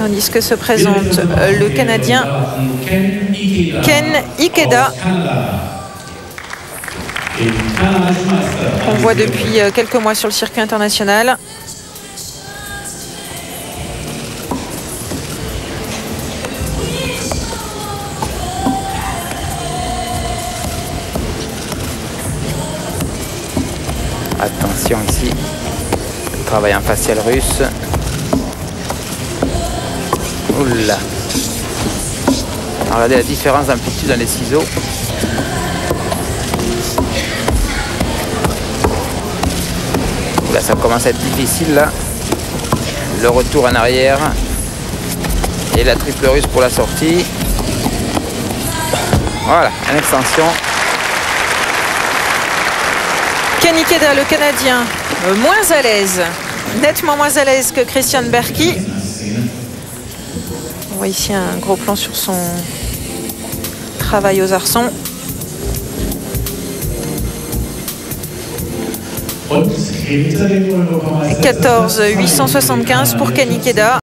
tandis que se présente le Canadien Ken Ikeda, qu'on voit depuis quelques mois sur le circuit international. Attention ici, travail en facial russe. Oula. Regardez la différence d'amplitude dans les ciseaux. Là, ça commence à être difficile là. Le retour en arrière et la triple russe pour la sortie. Voilà, une extension. Ken Ikeda, le Canadien, moins à l'aise, nettement moins à l'aise que Christian Berki. On voit ici un gros plan sur son travail aux arçons. 14 875 pour Ken Ikeda.